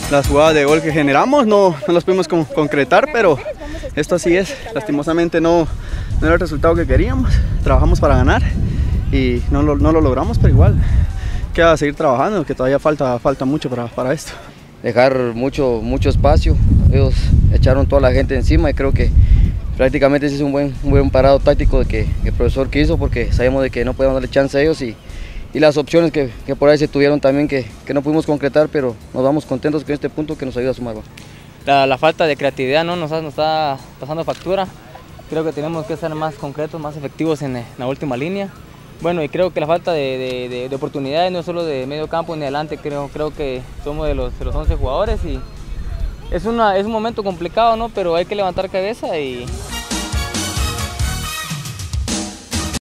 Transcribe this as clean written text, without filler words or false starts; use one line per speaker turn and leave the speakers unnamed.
las jugadas de gol que generamos no las pudimos concretar, pero esto así es. Lastimosamente no era el resultado que queríamos. Trabajamos para ganar y no lo logramos, pero igual queda seguir trabajando, que todavía falta mucho para esto.
Dejar mucho espacio, ellos echaron toda la gente encima y creo que prácticamente ese es un buen parado táctico de que el profesor quiso, porque sabíamos de que no podíamos darle chance a ellos y las opciones que por ahí se tuvieron también que no pudimos concretar, pero nos vamos contentos con este punto que nos ayuda a sumar.
La falta de creatividad no nos está pasando factura. Creo que tenemos que ser más concretos, más efectivos en la última línea. Bueno, y creo que la falta de oportunidades no solo de medio campo ni adelante, creo que somos de los 11 jugadores y es un momento complicado, ¿no? Pero hay que levantar cabeza y